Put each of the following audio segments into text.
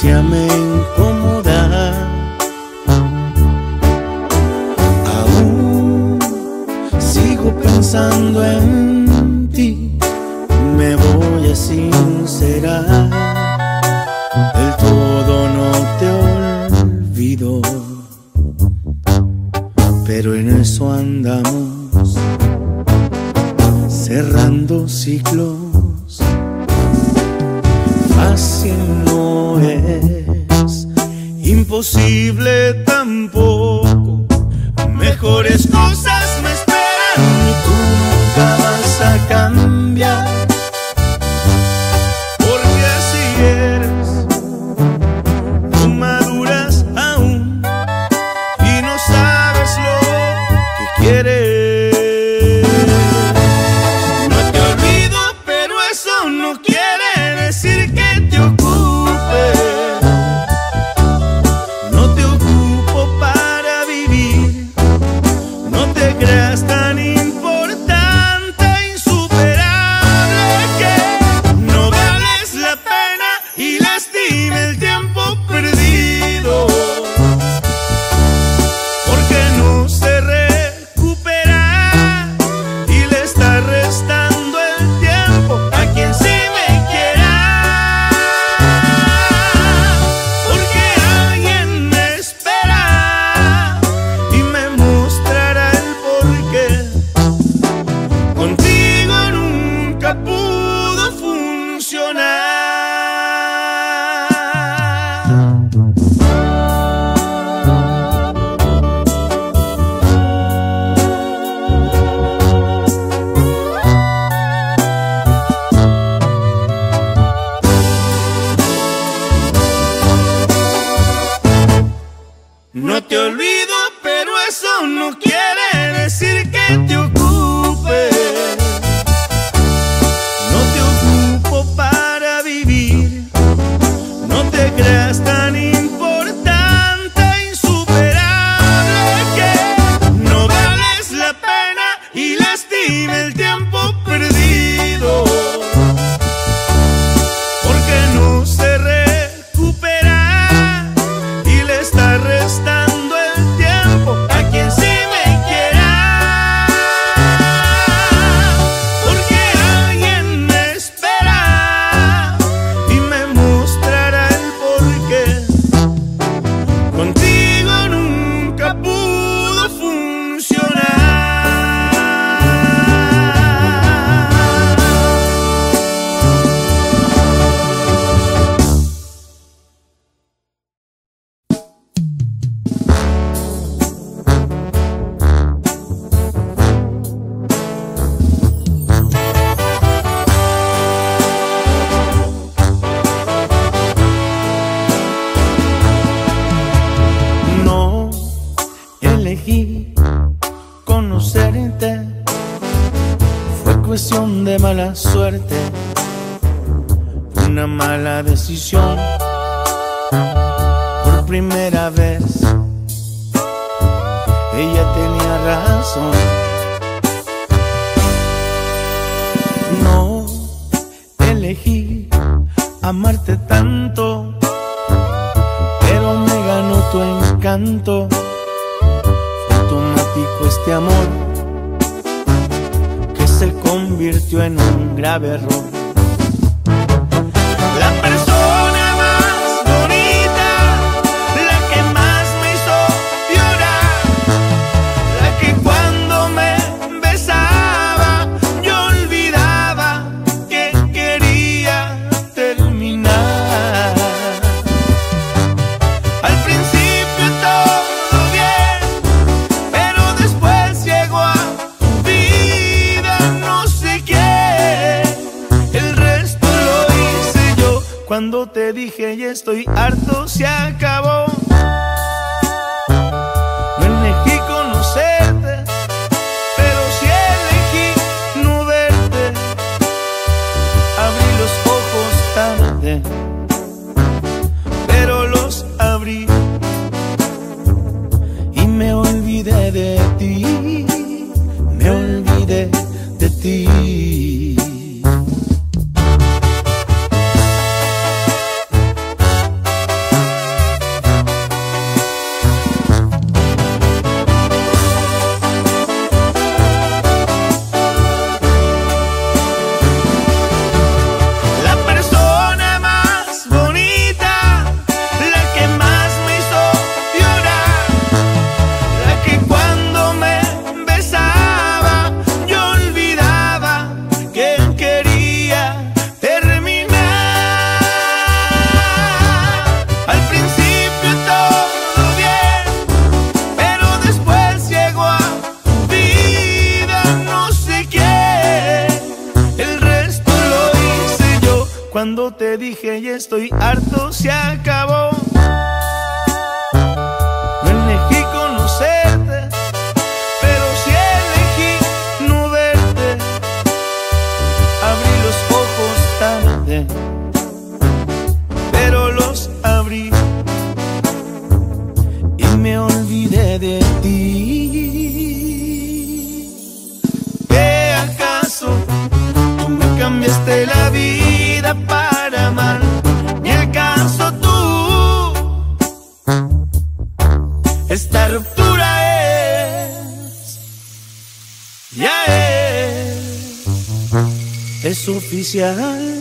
ausencia me incomoda. Aún sigo pensando en ti, me voy a sincerar. Del todo no te olvido, pero en eso andamos, cerrando ciclos. Fácil no es, imposible tampoco. Mejores cosas me esperan y tú nunca vas a cambiar, porque así eres. No maduras aún y no sabes lo que quieres. No te olvido, pero eso no quiere decir que te ocupe. No te ocupo para vivir. No te creas tan importante, insuperable, que no vales la pena y lastima el tiempo perdido, porque no se recupera y le está restando el tiempo a quien sí me quiera. Porque alguien me espera y me mostrará el porqué. Contigo nunca pudo funcionar. No te olvido, pero eso no quiere decir que te ocupe. No te ocupo para vivir. No te creas tan importante, insuperable, que no vales la pena y lastima el tiempo perdido, porque no se recupera y le está restando el tiempo a quien sí me quiera. Porque alguien me espera y me mostrará el porqué. Contigo nunca pudo funcionar. No elegí conocerte, fue cuestión de mala suerte, una mala decisión. Por primera vez ella tenía razón. No elegí amarte tanto, pero me ganó tu encanto. Fue automático este amor que se convirtió en un grave error. La persona más bonita, la que más me hizo llorar, la que cuando me besaba yo olvidaba que quería terminar. Al principio todo bien, pero después llegó a tu vida no sé quién. El resto lo hice yo. Cuando te dije ya estoy harto, se acabó. No elegí conocerte, pero sí elegí no verte. Abrí los ojos tarde, pero los abrí y me olvidé de ti, me olvidé de ti. es oficial.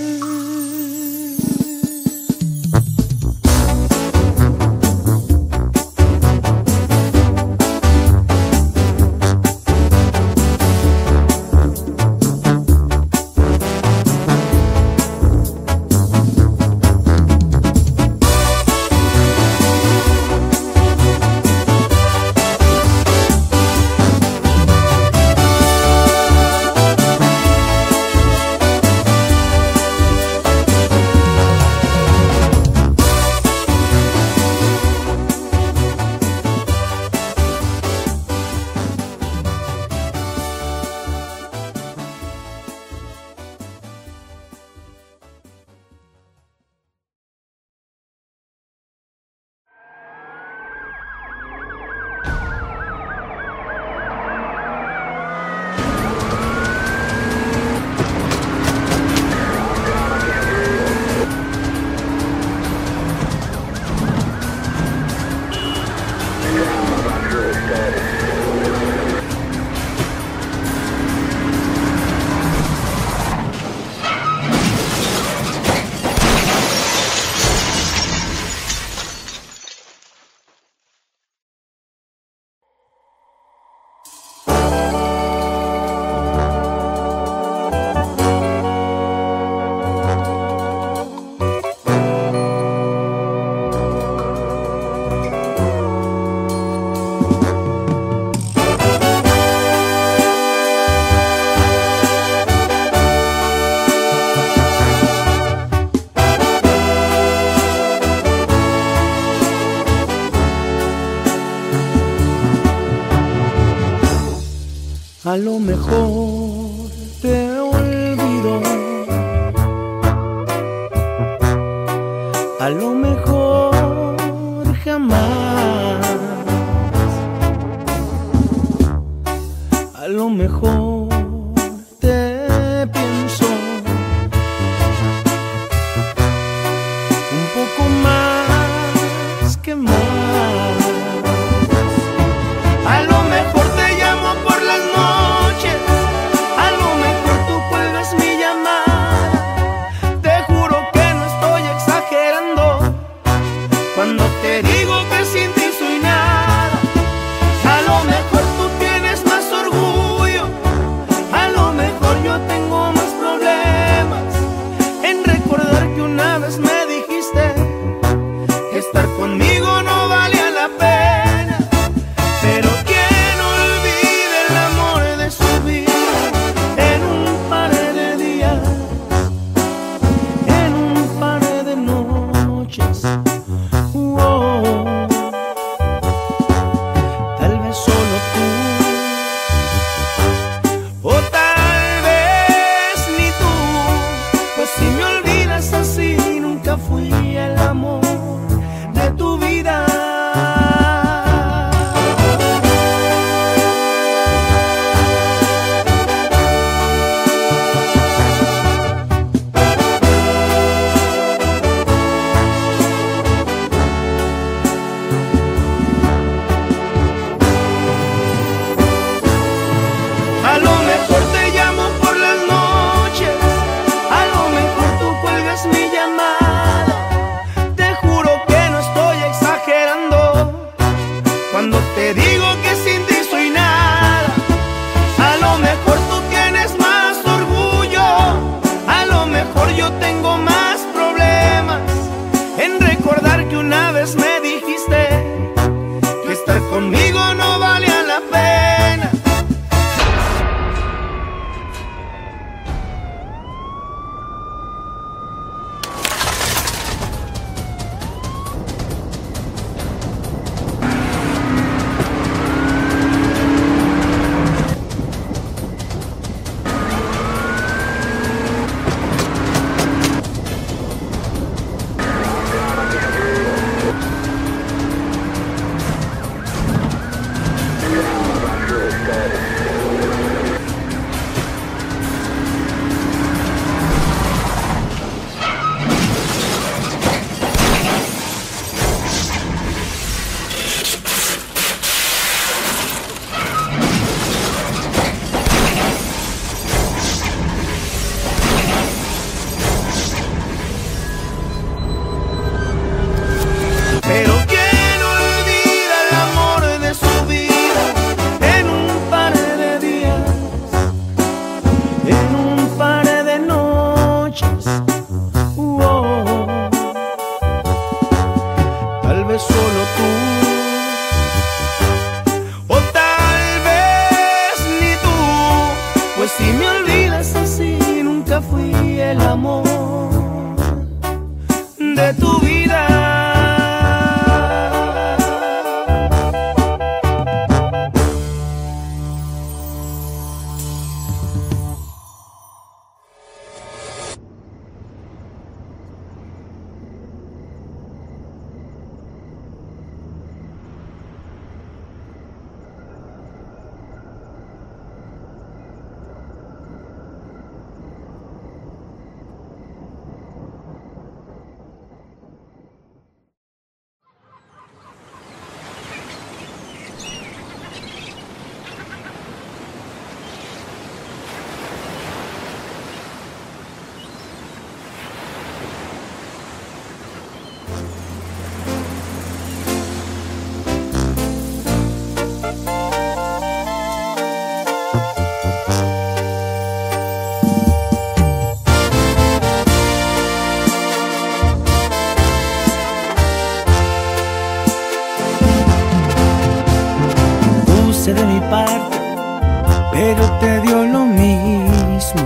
A lo mejor te olvido, a lo mejor jamás, a lo mejor te pienso un poco más que más. A lo mejor te llamo por las noches, a lo mejor tú cuelgas mi llamada. Te juro que no estoy exagerando cuando te digo que sin ti soy nada. A lo mejor tú tienes más orgullo, a lo mejor yo tengo más problemas en recordar que una vez me dijiste que estar conmigo no valía la pena. Pero quien olvida el amor de su vida en un par de días, en un par de noches. Tal vez solo tú, o tal vez ni tú, pues si me olvidas así nunca fui el amor de tu vida. solo tú. O tal vez ni tú, pues si me olvidas así, nunca fui el amor de tu vida. De mi parte, pero te dio lo mismo.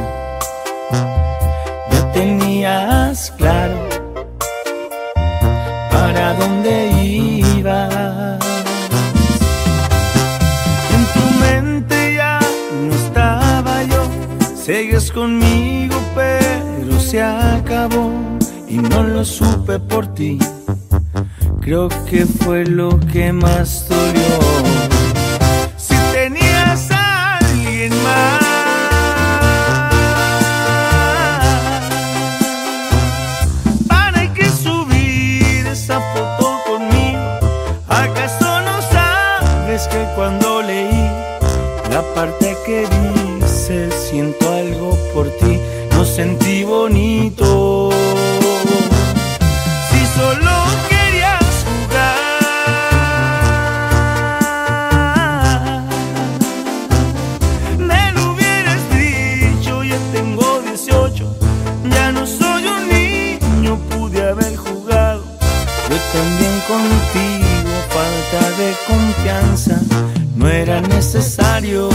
Ya tenías claro para dónde ibas. En tu mente ya no estaba yo. Segues conmigo, pero se acabó y no lo supe por ti. Creo que fue lo que más dolió. Tenías a alguien más, ¿para qué subir esa foto conmigo? ¿Acaso no sabes que cuando leí la parte que dice siento algo por ti, no sentí bonito? Si solo también contigo, falta de confianza, no era necesario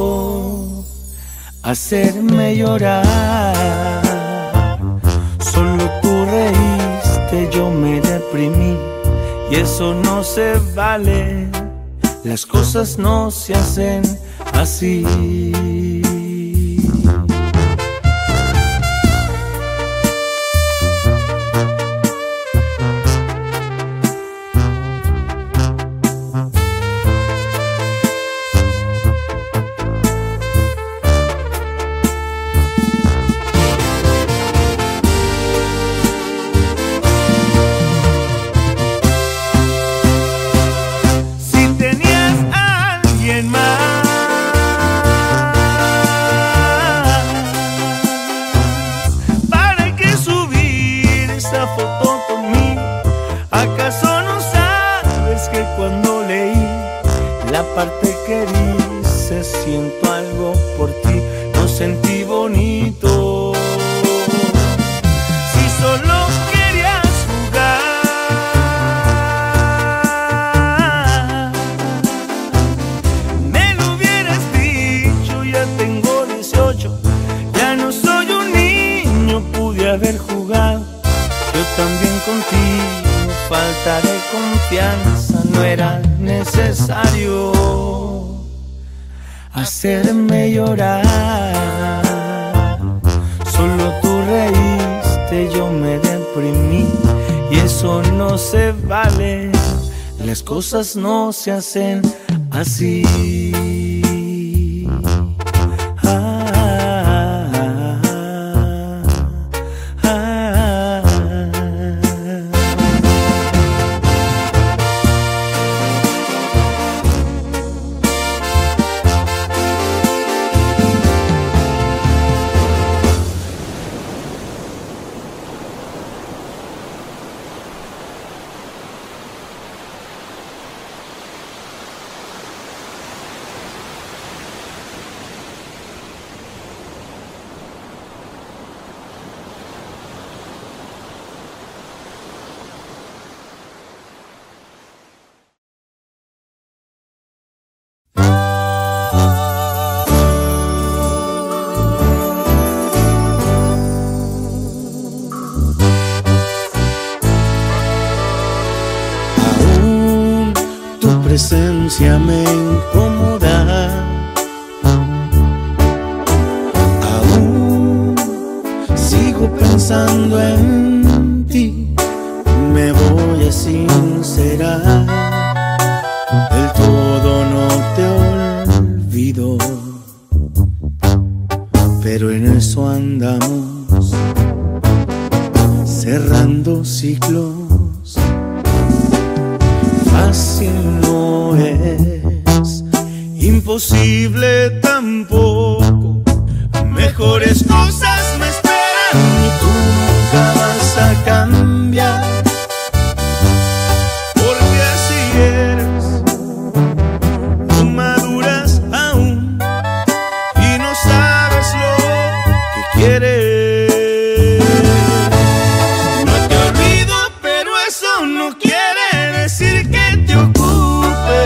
hacerme llorar. Solo tú reíste, yo me deprimí y eso no se vale, las cosas no se hacen así. La parte que dice siento algo por ti, no sentí bonito. Si solo querías jugar, me lo hubieras dicho. Ya tengo 18, ya no soy un niño, pude haber jugado yo también contigo. Falta de confianza, no era necesario hacerme llorar. Solo tú reíste, yo me deprimí y eso no se vale, las cosas no se hacen así. presencia me incomoda. Aún sigo pensando en ti, me voy a sincerar. Del todo no te olvido, pero en eso andamos, cerrando ciclos. Fácil no es, imposible tampoco. Mejores cosas me esperan y tú nunca vas a cambiar, porque así eres. No maduras aún y no sabes lo que quieres. No te olvido, pero eso no quiere decir que te ocupe.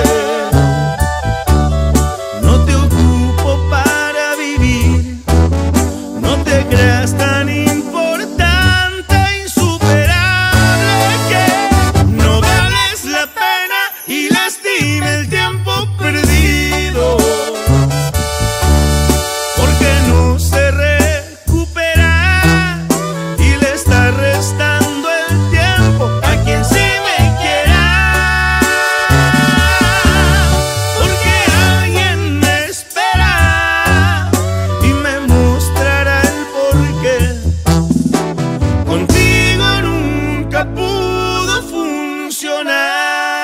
No te ocupo para vivir. No te creas tan importante, insuperable, que no vales la pena y lastime el tiempo perdido, porque no se recupera y le está restando el tiempo a quien sí me quiera, porque alguien me espera y me mostrará el porqué. Contigo nunca pudo funcionar.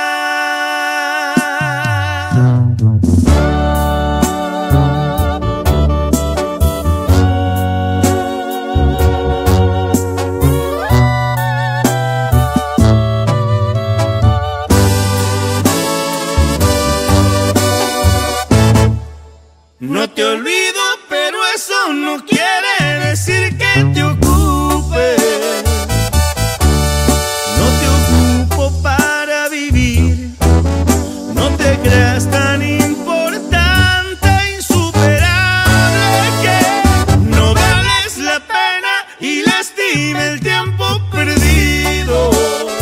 No te olvido, pero eso no quiere decir que te ocupe. No te ocupo para vivir. No te creas tan importante, insuperable, que no vales la pena y lastime el tiempo perdido,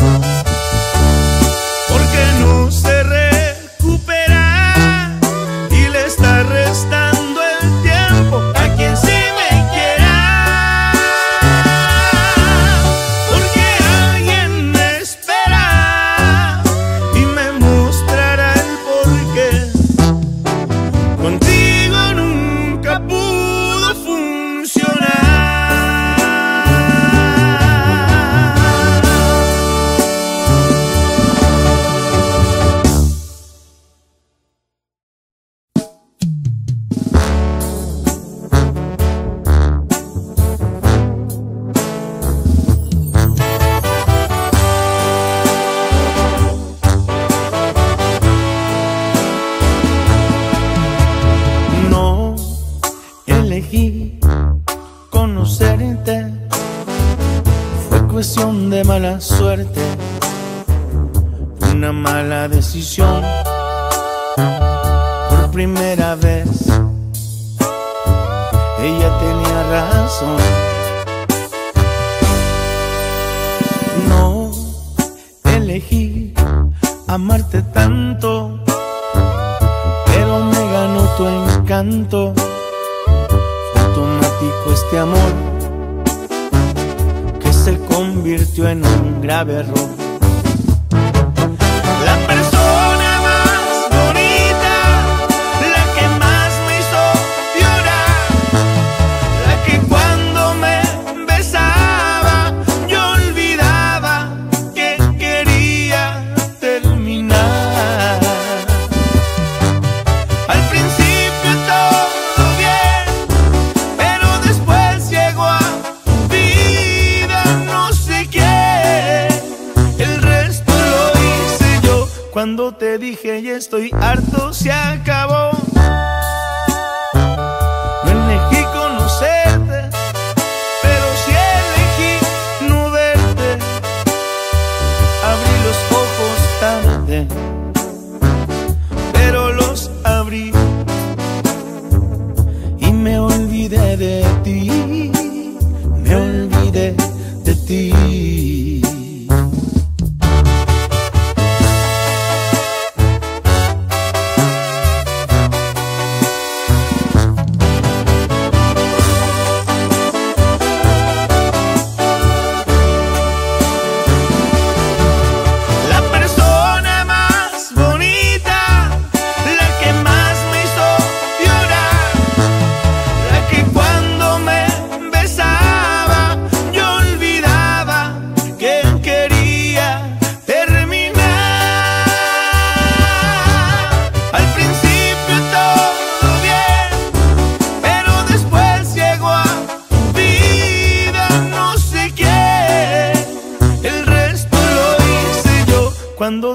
porque no se recupera y le está restando el tiempo a quien sí me quiera, porque alguien me espera y me mostrará el porqué. Contigo nunca pudo funcionar. No elegí conocerte, fue cuestión de mala suerte, una mala decisión. Por primera vez ella tenía razón. No elegí amarte tanto, pero me ganó tu encanto. Fue automático este amor que se convirtió en un grave error. La persona más bonita, la que más me hizo llorar, la que cuando me besaba yo olvidaba que quería terminar. Al principio todo bien, pero después llegó a tu vida no sé quién. El resto lo hice yo. Cuando te dije ya estoy harto, se acabó. No elegí conocerte, pero sí elegí no verte. Abrí los ojos tarde, pero los abrí y me olvidé de ti, me olvidé de ti.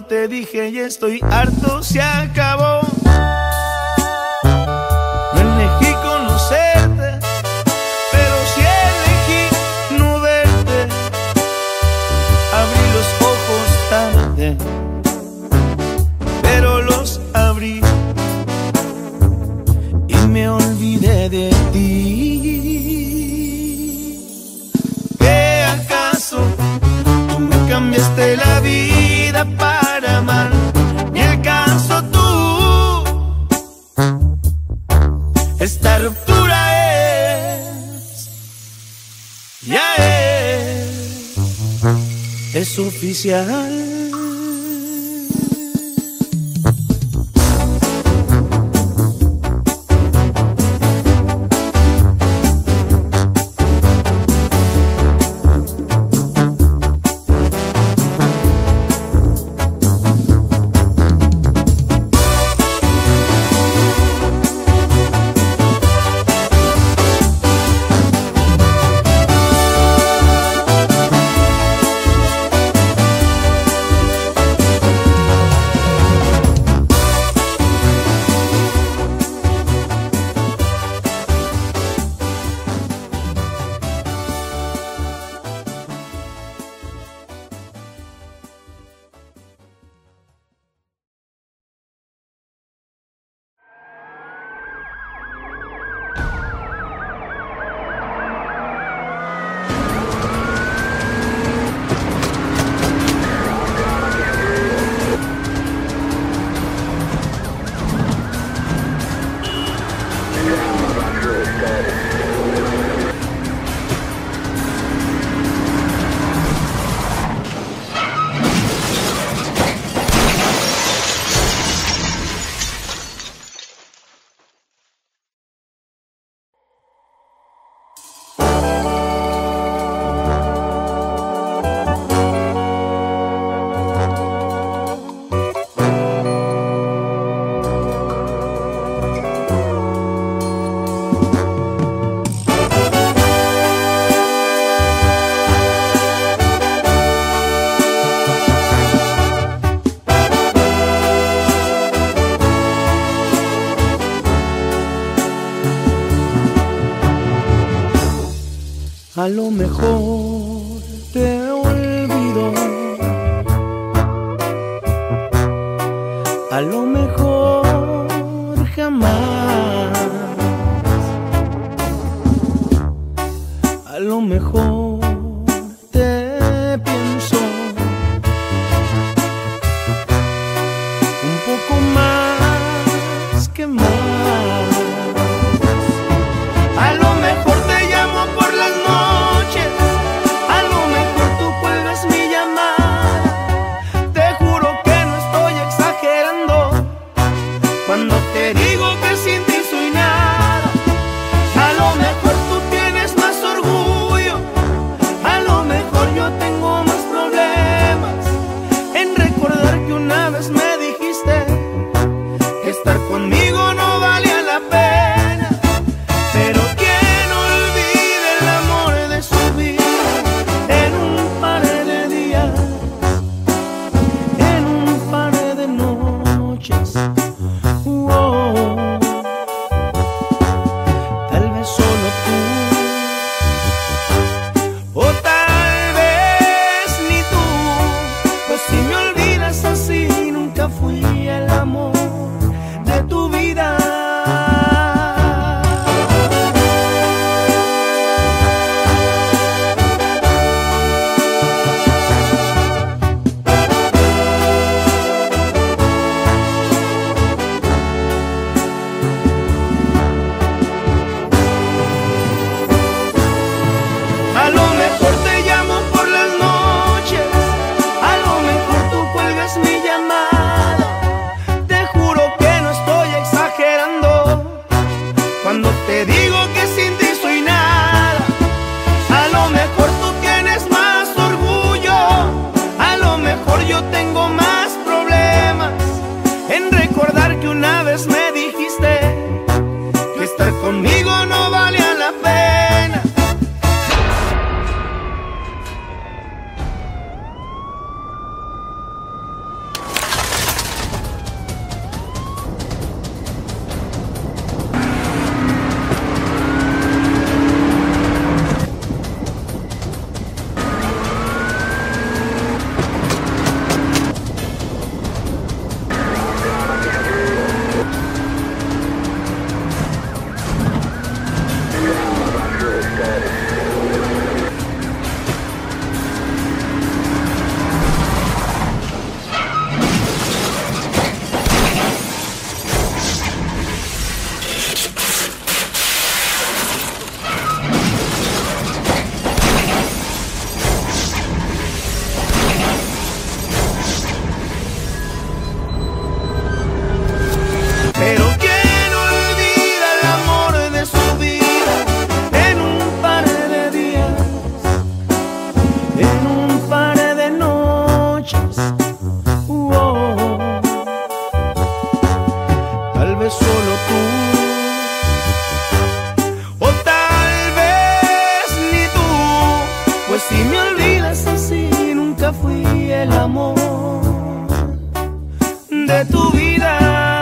cuando te dije ya estoy harto, se acabó. No elegí conocerte, pero sí elegí no verte. Abrí los ojos tarde, pero los abrí y me olvidé de ti. ¿Qué acaso tú me cambiaste la vida para amar? Ni el caso tú. Esta ruptura es oficial. A lo mejor te olvido, a lo mejor jamás, a lo mejor te pienso un poco más que más. A lo mejor te llamo por las noches, a lo mejor tú cuelgas mi llamada. Te juro que no estoy exagerando cuando te digo que sin ti soy nada. A lo mejor tú tienes más orgullo, a lo mejor yo tengo más problemas en recordar que una vez me dijiste que estar conmigo no valía la pena. Pero quien olvida el amor de su vida en un par de días, en un par de noches. Tal vez solo tú, o tal vez ni tú. Pues si me olvidas así, nunca fui el amor de tu vida. A lo mejor te llamo por las noches, a lo mejor tú cuelgas mi llamada. Te juro que no estoy exagerando cuando te digo que sin ti soy nada. A lo mejor tú tienes más orgullo, a lo mejor yo tengo más problemas en recordar que una vez me dijiste que estar conmigo no valía la pena. de tu vida.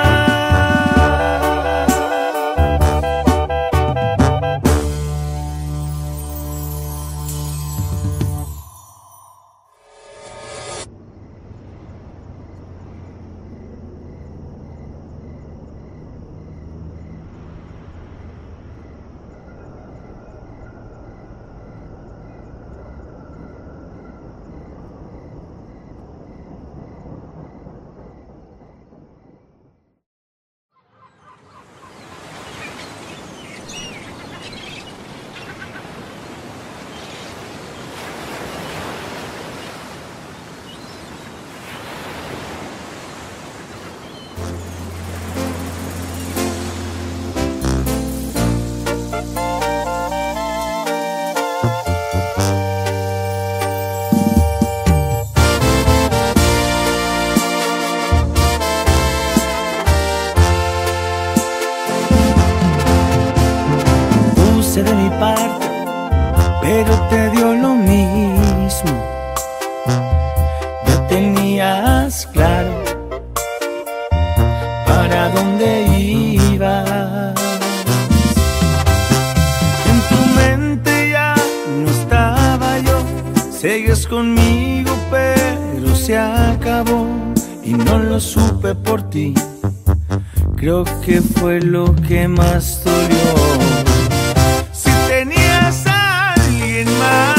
De mi parte, pero te dio lo mismo. Ya tenías claro para dónde ibas. En tu mente ya no estaba yo. Seguías conmigo, pero se acabó y no lo supe por ti. Creo que fue lo que más dolió. Tenías a alguien más,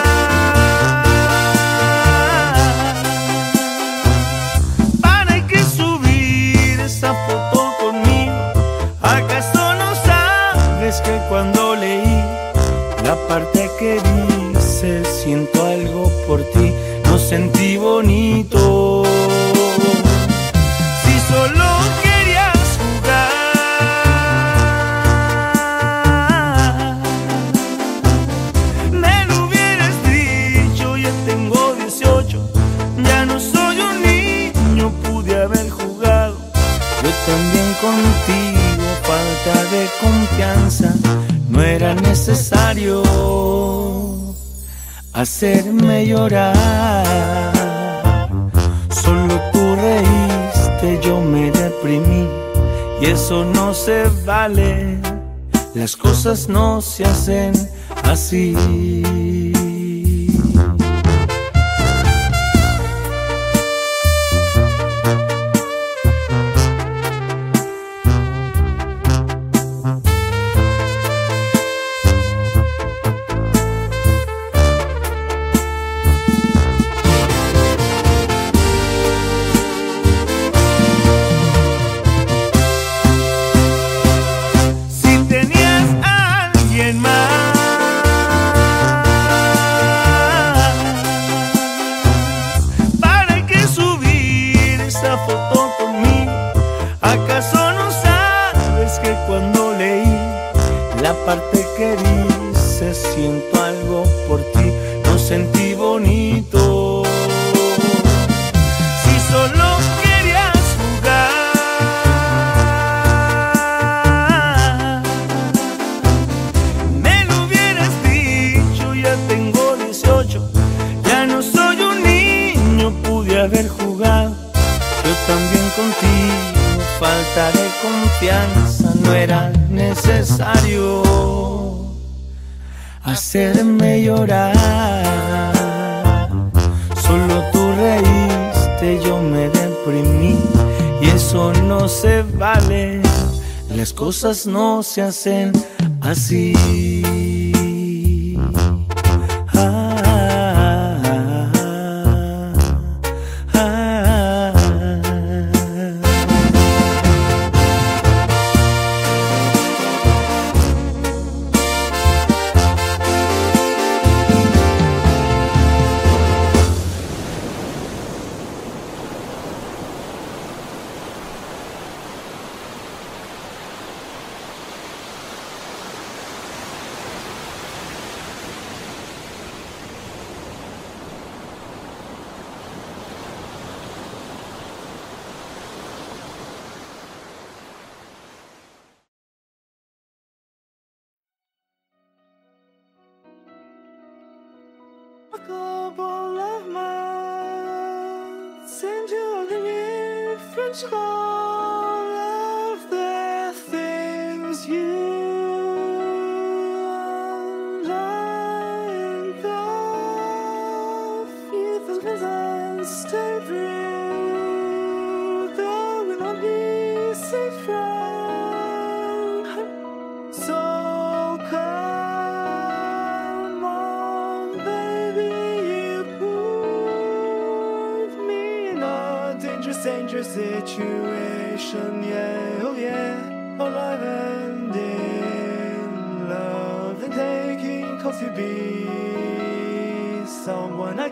¿para qué subir esa foto conmigo? ¿Acaso no sabes que cuando leí la parte que dice siento algo por ti, no sentí bonito? Si solo también contigo, falta de confianza, no era necesario hacerme llorar. Solo tú reíste, yo me deprimí y eso no se vale, las cosas no se hacen así. La parte que dice siento algo por ti, no sentí bonito. Si solo querías jugar, me lo hubieras dicho. Ya tengo 18, ya no soy un niño, pude haber jugado yo también contigo. Falta de confianza, no era necesario hacerme llorar. Solo tú reíste, yo me deprimí y eso no se vale, las cosas no se hacen así. control of the things you let go of. You feel the stay through, though we'll not be safe from. So come on, baby, you put me in a dangerous situation, yeah, oh yeah, alive and in love, and taking cause to be someone I